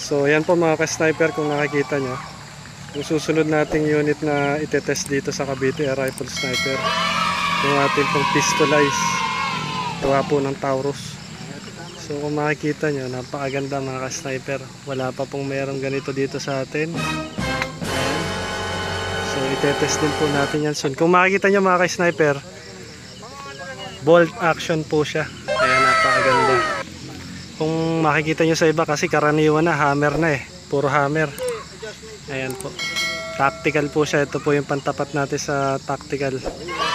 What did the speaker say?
So yan po mga ka-sniper, kung nakikita nyo, yung susunod nating unit na itetest dito sa Cavite Air Rifle Sniper, yung ating pong pistolize gawa po ng Taurus. So kung makikita nyo, napakaganda mga ka-sniper. Wala pa pong merong ganito dito sa atin. So itetest din po natin yan soon. Kung makikita nyo mga ka-sniper, bolt action po siya. Ayan, napakaganda. Kung makikita nyo sa iba, kasi karaniwan na hammer na puro hammer. Ayan po, tactical po siya. Ito po yung pantapat natin sa tactical.